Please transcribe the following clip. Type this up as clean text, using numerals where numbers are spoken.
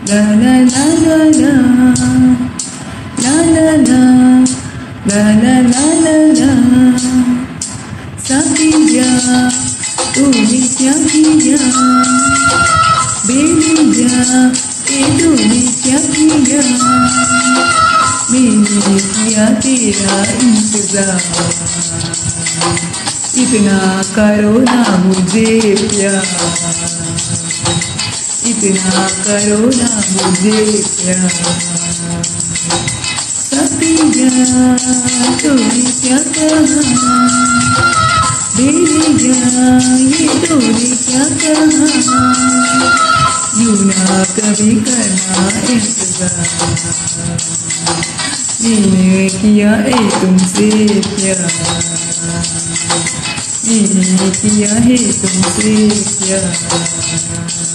la la la la la la la la la la la la Saikia तूने क्या किया बेलिया ये तूने क्या किया मैंने किया तेरा इंतजार इतना करो ना मुझे प्यार इतना करो ना मुझे प्यार साकिया तूने क्या कहा बेलिया ये तूने क्या कहा यूं ना कभी करना इंतजार मैंने किया है तुमसे प्यार मैंने किया है तुमसे प्यार